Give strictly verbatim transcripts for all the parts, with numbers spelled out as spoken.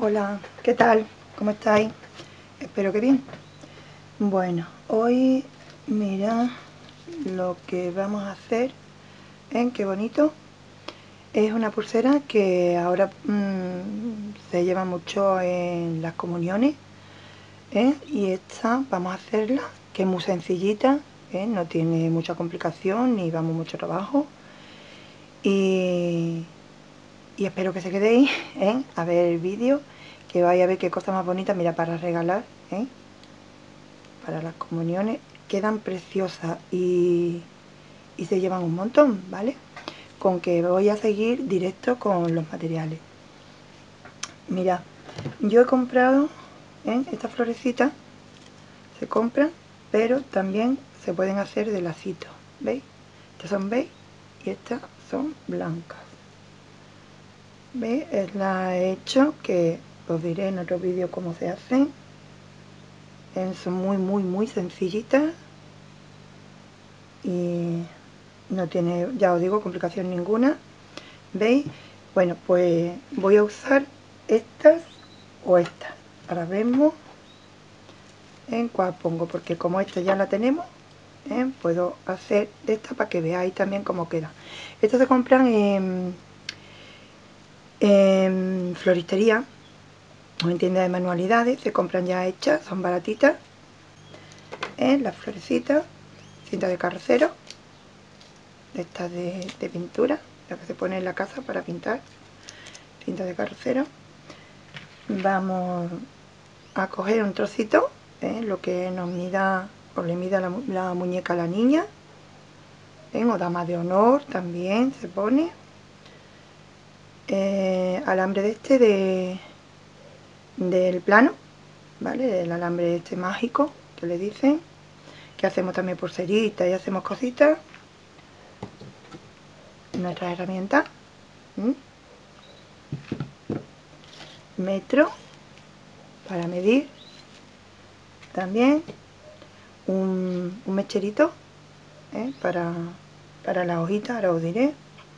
Hola, ¿qué tal? ¿Cómo estáis? Espero que bien. Bueno, hoy mira lo que vamos a hacer. ¿Eh? Qué bonito. Es una pulsera que ahora mmm, se lleva mucho en las comuniones. ¿Eh? Y esta vamos a hacerla, que es muy sencillita. ¿Eh? No tiene mucha complicación ni vamos mucho trabajo. Y, y espero que se quedéis ¿eh? a ver el vídeo, que vais a ver qué cosa más bonita, mira, para regalar, ¿eh? Para las comuniones, quedan preciosas y, y se llevan un montón, ¿vale? Con que voy a seguir directo con los materiales. Mira, yo he comprado ¿eh? estas florecitas, se compran, pero también se pueden hacer de lacitos, ¿veis? Estas son beige y estas son blancas. ¿Veis? La he hecho, que os diré en otro vídeo cómo se hacen. Eh, son muy, muy, muy sencillitas y no tiene, ya os digo, complicación ninguna. ¿Veis? Bueno, pues voy a usar estas o estas. Ahora vemos en cuál pongo, porque como esta ya la tenemos, ¿eh? Puedo hacer de esta para que veáis también cómo queda. Estas se compran en, en floristería o en tiendas de manualidades, se compran ya hechas, son baratitas. ¿Eh? Las florecitas, cinta de carrocero, de estas de, de pintura, la que se pone en la casa para pintar, cinta de carrocero. Vamos a coger un trocito, ¿eh? Lo que nos mida o le mida la, la muñeca a la niña, ¿eh? O dama de honor también se pone. Eh, alambre de este de del plano, ¿vale? Del alambre este mágico que le dicen, que hacemos también pulseritas y hacemos cositas. Nuestra herramienta, ¿Mm? metro para medir, también un, un mecherito, ¿eh? para, para la hojita, ahora os diré.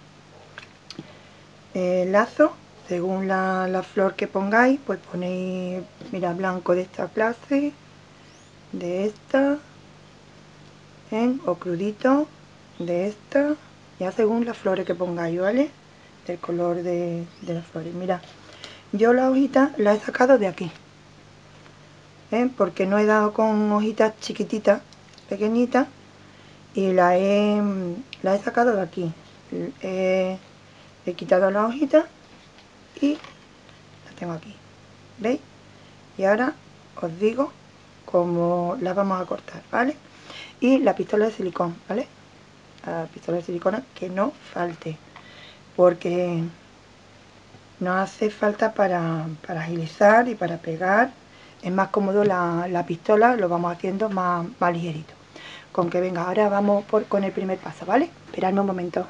Eh, lazo, según la, la flor que pongáis, pues ponéis, mira, blanco de esta clase, de esta, ¿eh? O crudito de esta, ya según las flores que pongáis, ¿vale? Del color de, de las flores. Mira, yo la hojita la he sacado de aquí, ¿eh? Porque no he dado con hojitas chiquititas, pequeñitas, y la he, la he sacado de aquí. He, he quitado la hojita y la tengo aquí, ¿veis? Y ahora os digo cómo las vamos a cortar, ¿vale? Y la pistola de silicón, ¿vale? La pistola de silicona que no falte, porque nos hace falta para, para agilizar y para pegar. Es más cómodo la, la pistola, lo vamos haciendo más, más ligerito. Con que venga, ahora vamos por, con el primer paso, ¿vale? Esperadme un momento.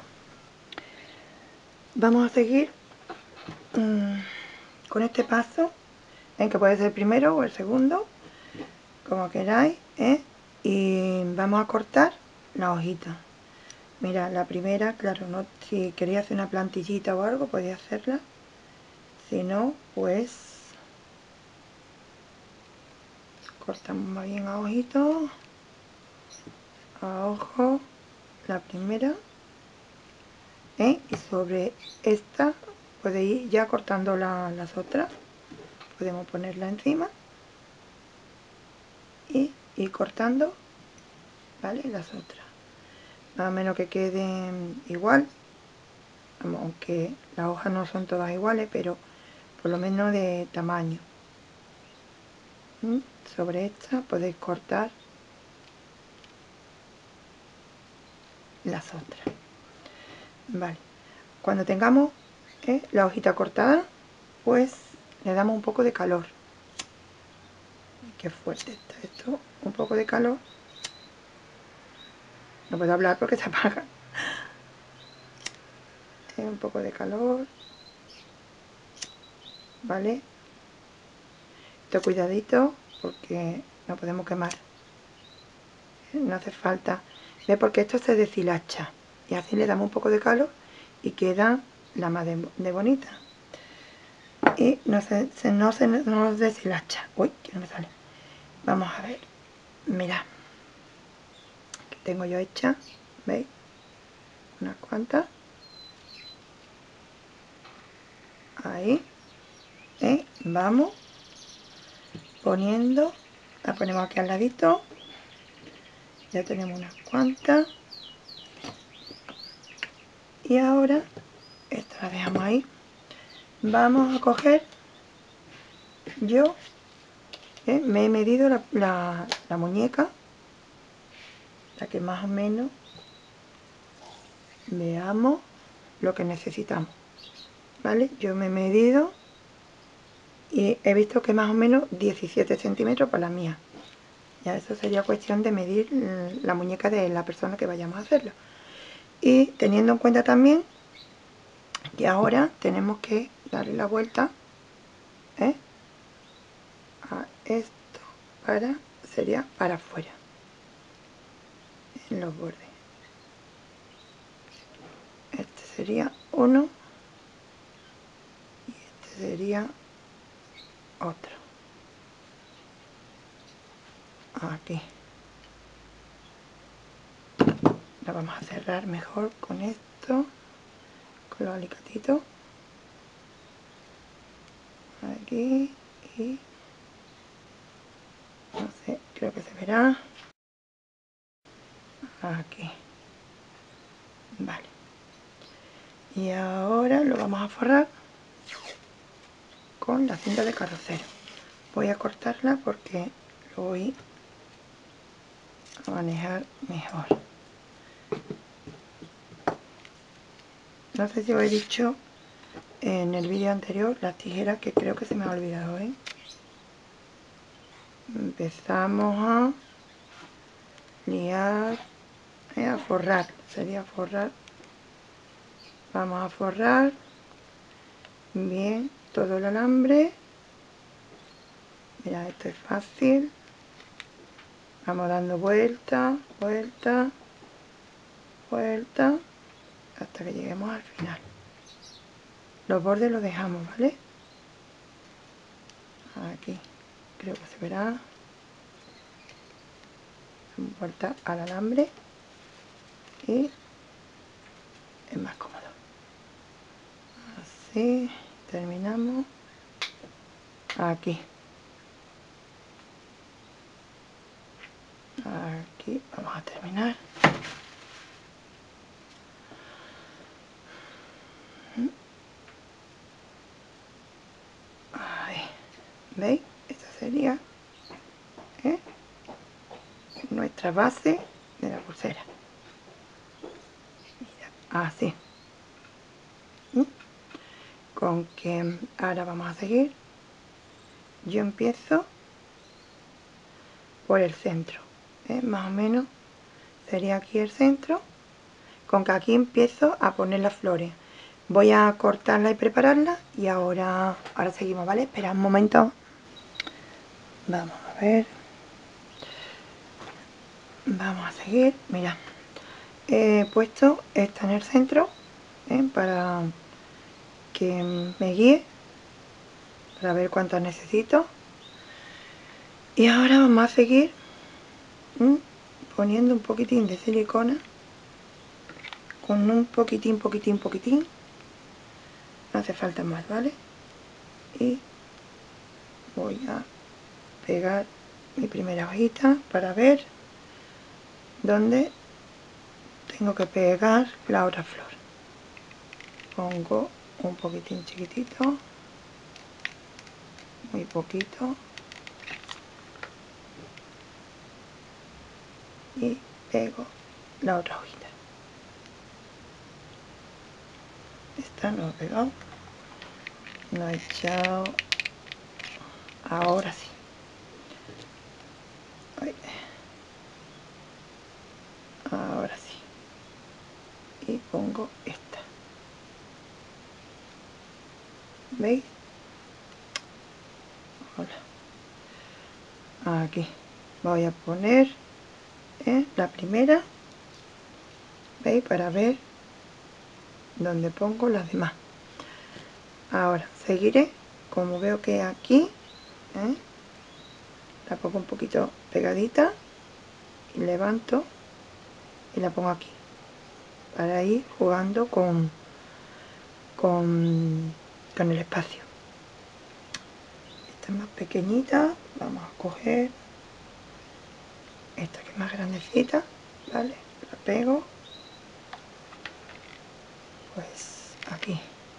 Vamos a seguir mmm, con este paso, ¿eh? Que puede ser el primero o el segundo, como queráis, ¿eh? Y vamos a cortar la hojita. Mira, la primera, claro, no, si quería hacer una plantillita o algo, podía hacerla. Si no, pues cortamos más bien a ojito, a ojo, la primera, ¿eh? Y sobre esta podéis ir ya cortando la, las otras. Podemos ponerla encima y ir cortando, ¿vale? Las otras, más o menos que queden igual, aunque las hojas no son todas iguales, pero por lo menos de tamaño. ¿Mm? Sobre esta podéis cortar las otras, vale. Cuando tengamos ¿eh? la hojita cortada, pues le damos un poco de calor. Qué fuerte está esto, un poco de calor. No puedo hablar porque se apaga. ¿Eh? Un poco de calor, vale. Esto cuidadito porque no podemos quemar. ¿Eh? No hace falta, ¿ve? Porque esto se deshilacha y así le damos un poco de calor y queda la más de, de bonita. y no se, se, no se no nos deshilacha. Uy, que no me sale. Vamos a ver, mirad, que tengo yo hecha, ¿veis? Unas cuantas. Ahí, ¿eh? Vamos poniendo, la ponemos aquí al ladito. Ya tenemos unas cuantas. Y ahora, esta la dejamos ahí. Vamos a coger, yo ¿eh? me he medido la, la, la muñeca, la que más o menos veamos lo que necesitamos, ¿vale? Yo me he medido y he visto que más o menos diecisiete centímetros para la mía. Ya eso sería cuestión de medir la muñeca de la persona que vayamos a hacerlo. Y teniendo en cuenta también que ahora tenemos que darle la vuelta ¿eh? a esto para, sería para afuera, en los bordes. Este sería uno y este sería otro. Aquí. La vamos a cerrar mejor con esto, con los alicatitos. Aquí y no sé, creo que se verá. Aquí. Vale. Y ahora lo vamos a forrar con la cinta de carrocero. Voy a cortarla porque lo voy a manejar mejor. No sé si os he dicho en el vídeo anterior las tijeras, que creo que se me ha olvidado, ¿eh? Empezamos a liar, ¿eh? a forrar, sería forrar. Vamos a forrar bien todo el alambre. Mira, esto es fácil. Vamos dando vuelta, vuelta, vuelta, hasta que lleguemos al final. Los bordes los dejamos, ¿vale? Aquí, creo que se verá. Vuelta al alambre y es más cómodo. Así, terminamos. Aquí. Aquí vamos a terminar. Ahí. ¿Veis? Esta sería ¿eh? nuestra base de la pulsera. Mira, así. ¿Mm? Con que ahora vamos a seguir. Yo empiezo por el centro, ¿eh? Más o menos sería aquí el centro. Con que aquí empiezo a poner las flores. Voy a cortarla y prepararla y ahora, ahora seguimos, ¿vale? Espera un momento. Vamos a ver. Vamos a seguir. Mira, he puesto esta en el centro ¿eh? para que me guíe, para ver cuántas necesito. Y ahora vamos a seguir ¿m? poniendo un poquitín de silicona, con un poquitín, poquitín, poquitín. No hace falta más, ¿vale? Y voy a pegar mi primera hojita para ver dónde tengo que pegar la otra flor. Pongo un poquitín chiquitito, muy poquito, y pego la otra hojita. Esta no he pegado, no he echado. Ahora sí. Ay. Ahora sí. Y pongo esta. ¿Veis? Hola. Aquí voy a poner ¿eh? la primera. ¿Veis? Para ver dónde pongo las demás. Ahora seguiré como veo que aquí, ¿eh? La pongo un poquito pegadita y levanto y la pongo aquí para ir jugando con, con, con el espacio. Esta es más pequeñita, vamos a coger esta que es más grandecita, ¿vale? La pego, pues aquí.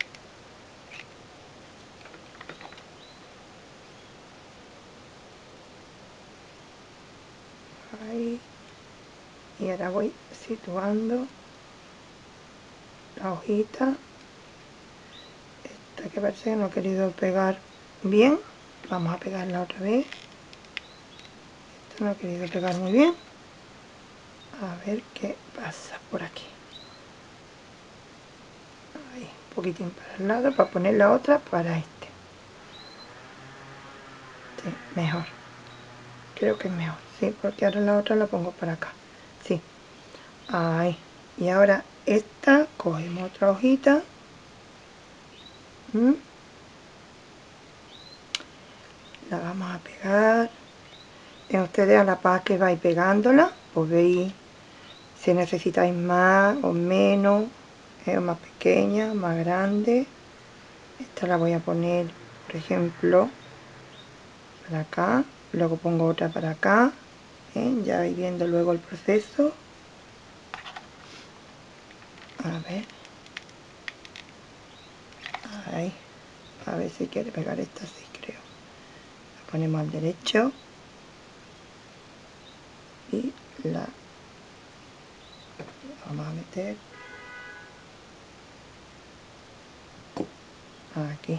Ahí. Y ahora voy situando la hojita. Esta que parece que no he querido pegar bien, vamos a pegarla otra vez. Esta no he querido pegar muy bien. A ver qué pasa por aquí. Ahí, un poquitín para el lado para poner la otra para este. Sí, mejor. Creo que es mejor, sí, porque ahora la otra la pongo para acá. Sí. Ahí. Y ahora esta, cogemos otra hojita. ¿Mm? La vamos a pegar. En ustedes a la par que vais pegándola, pues veis si necesitáis más o menos, eh, o más pequeña, más grande. Esta la voy a poner, por ejemplo, para acá, luego pongo otra para acá, ¿eh? Ya vais viendo luego el proceso. A ver, ahí, a ver si quiere pegar esta, sí creo. La ponemos al derecho y la vamos a meter aquí.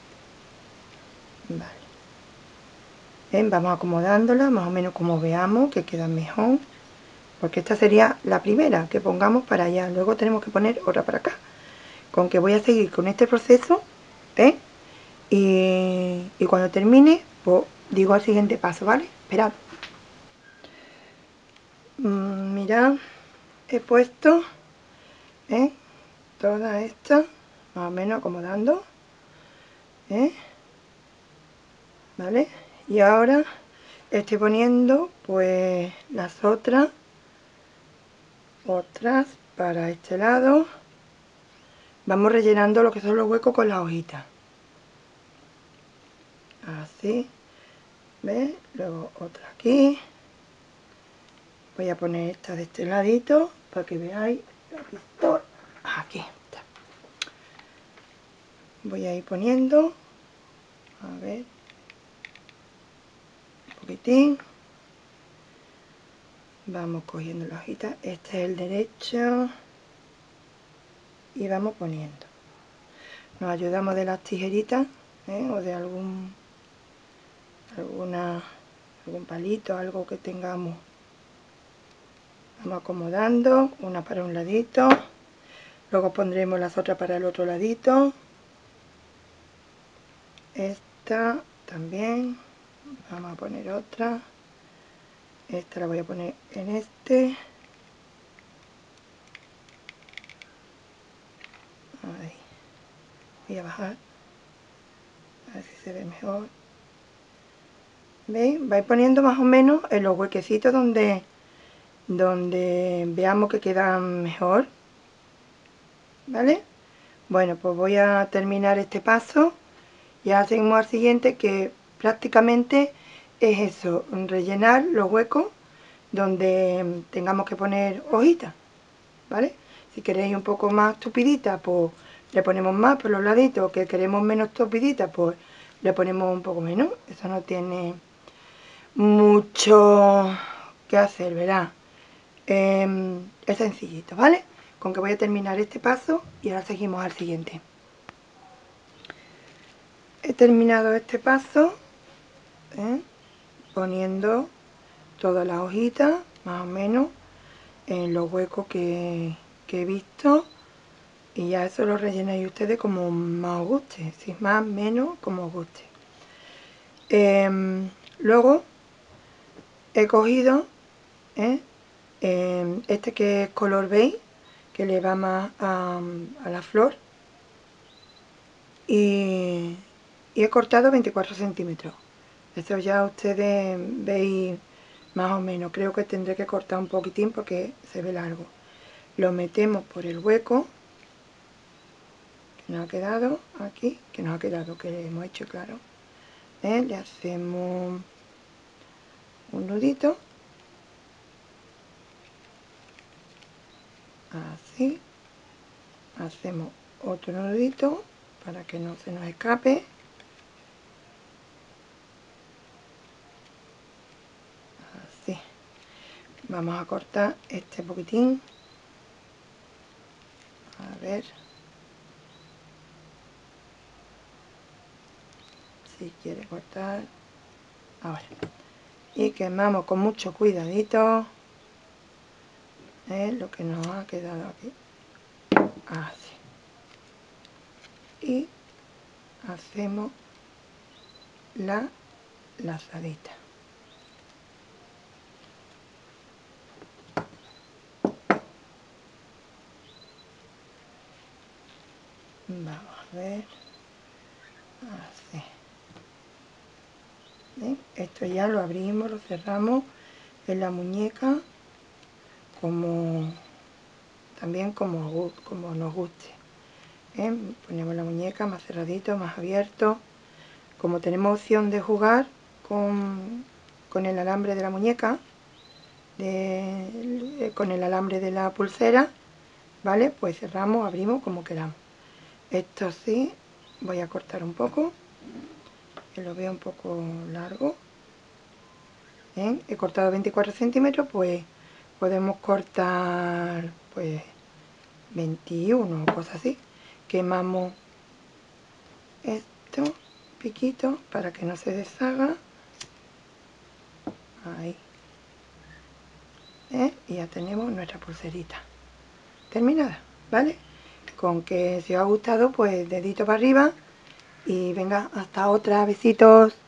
Vale. ¿Ven? Vamos acomodándola más o menos como veamos que queda mejor, porque esta sería la primera que pongamos para allá, luego tenemos que poner otra para acá. Con que voy a seguir con este proceso, ¿eh? y, y cuando termine pues digo el siguiente paso, ¿vale? Esperad. Mm, mirad, he puesto, ¿eh? Todas estas más o menos acomodando, ¿eh? ¿Vale? Y ahora estoy poniendo pues las otras otras para este lado. Vamos rellenando lo que son los huecos con las hojitas, así, ¿ves? Luego otra aquí. Voy a poner esta de este ladito para que veáis la pistola. Aquí está. Voy a ir poniendo, a ver, un poquitín. Vamos cogiendo la hojita. Este es el derecho. Y vamos poniendo. Nos ayudamos de las tijeritas, ¿eh? O de algún, alguna, algún palito, algo que tengamos. Vamos acomodando, una para un ladito. Luego pondremos las otras para el otro ladito. Esta también. Vamos a poner otra. Esta la voy a poner en este. Ahí. Voy a bajar. A ver si se ve mejor. ¿Veis? Vais poniendo más o menos en los huequecitos donde, donde veamos que quedan mejor. ¿Vale? Bueno, pues voy a terminar este paso. Y ahora seguimos al siguiente, que prácticamente es eso, rellenar los huecos donde tengamos que poner hojitas, ¿vale? Si queréis un poco más tupidita, pues le ponemos más por los laditos, que queremos menos tupidita, pues le ponemos un poco menos. Eso no tiene mucho que hacer, ¿verdad? Eh, es sencillito, ¿vale? Con que voy a terminar este paso y ahora seguimos al siguiente. He terminado este paso, ¿eh? Poniendo todas las hojitas, más o menos, en los huecos que, que he visto, y ya eso lo rellenáis ustedes como más os guste, si es más, menos, como os guste. Eh, luego he cogido ¿eh? eh, este que es color beige, que le va más a, a la flor, y, y he cortado veinticuatro centímetros. Esto ya ustedes veis más o menos. Creo que tendré que cortar un poquitín porque se ve largo. Lo metemos por el hueco que nos ha quedado aquí, que nos ha quedado, que hemos hecho, claro. ¿Eh? Le hacemos un nudito, así. Hacemos otro nudito para que no se nos escape. Así. Vamos a cortar este poquitín. A ver si quiere cortar. Ahora. Y quemamos con mucho cuidadito, ¿eh? Lo que nos ha quedado aquí. Así. Y hacemos la lazadita. Vamos a ver. Así. ¿Ven? Esto ya lo abrimos, lo cerramos en la muñeca como también como, como nos guste. ¿Eh? Ponemos la muñeca más cerradito, más abierto. Como tenemos opción de jugar con, con el alambre de la muñeca, de, con el alambre de la pulsera, ¿vale? Pues cerramos, abrimos como queramos. Esto sí, voy a cortar un poco, que lo veo un poco largo. ¿Eh? He cortado veinticuatro centímetros, pues podemos cortar pues veintiuno o cosas así. Quemamos esto, piquito, para que no se deshaga. Ahí. ¿Eh? Y ya tenemos nuestra pulserita terminada, ¿vale? Con que si os ha gustado, pues dedito para arriba y venga, hasta otra, besitos.